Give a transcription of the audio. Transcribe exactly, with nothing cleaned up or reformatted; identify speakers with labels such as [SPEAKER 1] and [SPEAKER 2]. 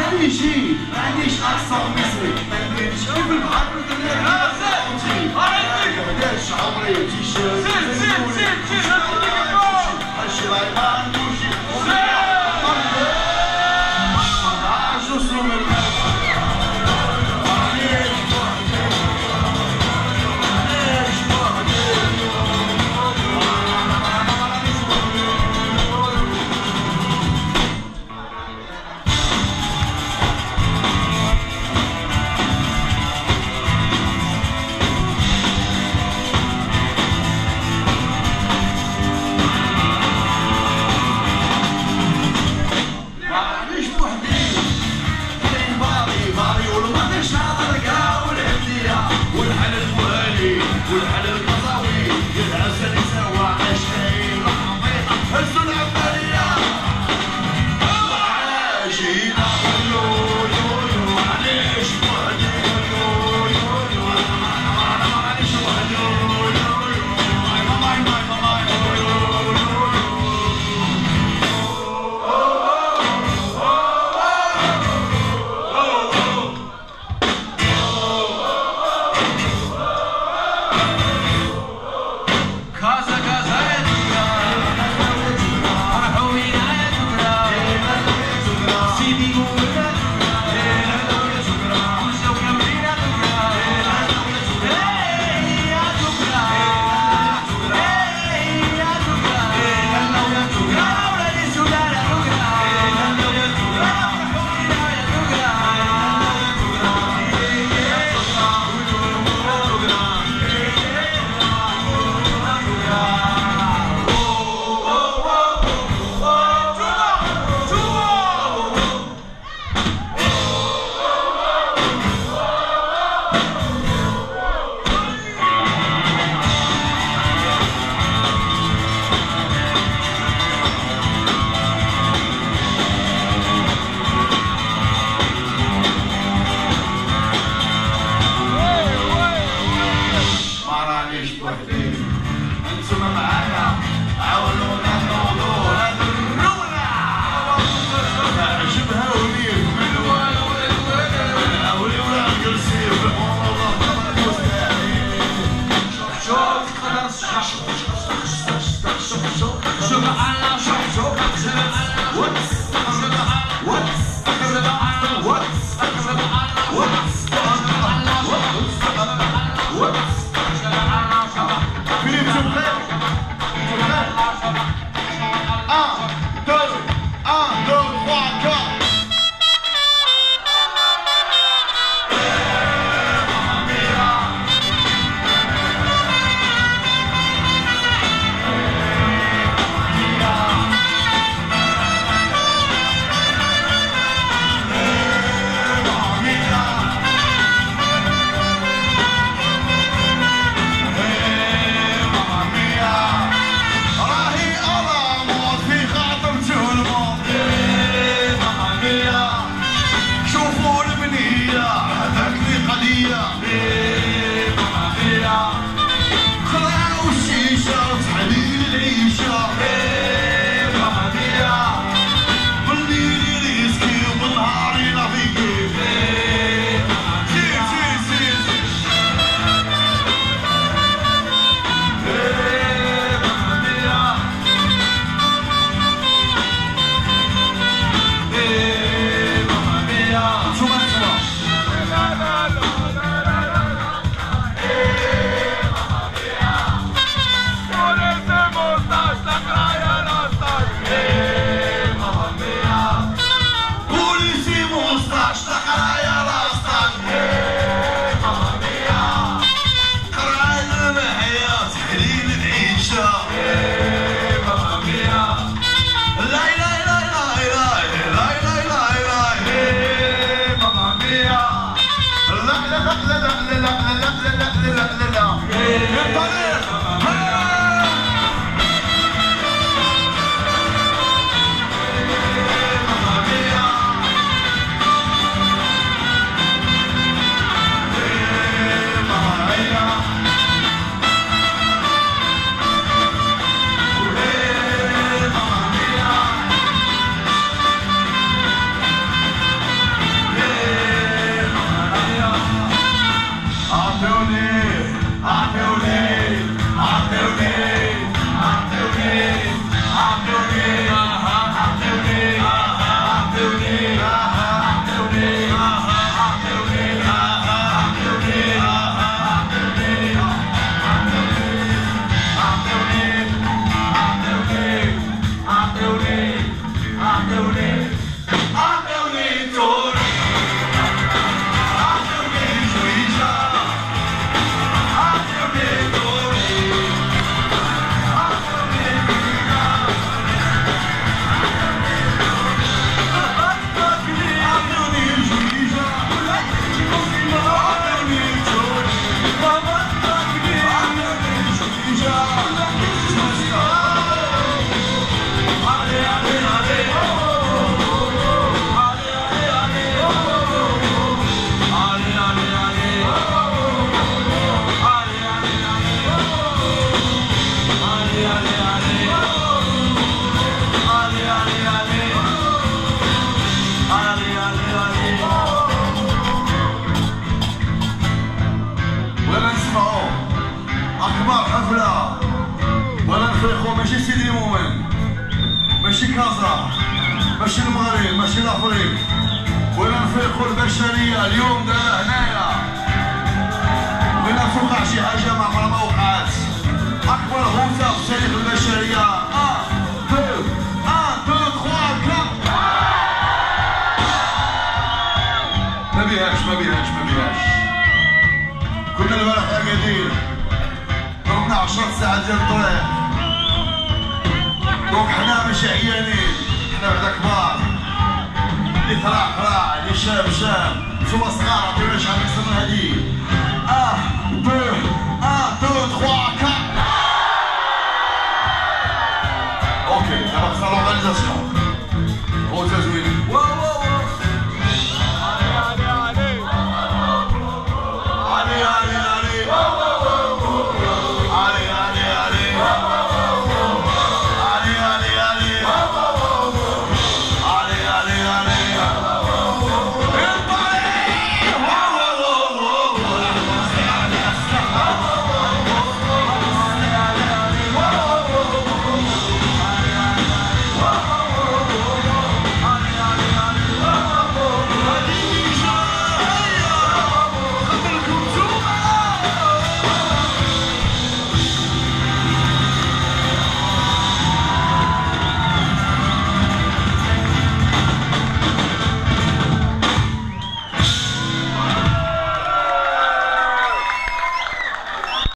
[SPEAKER 1] خليجي ما عنديش اكسون مصري ما نديرش كيف البحر ما بداش عمري تيشيرت سير سير سير سير هادشي راهي ما عندوش ماشي المغرب ماشي لافريق، ولا نفيقوا البشريه اليوم دابا هنايا بغينا نفوقع شي حاجه ما عمرها ما وقعت. اكبر غوصه في تاريخ البشريه. ان دو ان دو تخوا كاب. ما بيهاش ما بيهاش ما بيهاش. كنا البارح قاعدين ضربنا عشر ساعات ديال الطريق، دونك حنا ماشي عيانين، حنا بعدا كبار، اللي طلع طلع اللي شاب شاب، نتوما صغار عطيونا شحال اكثر من هادي. اه دو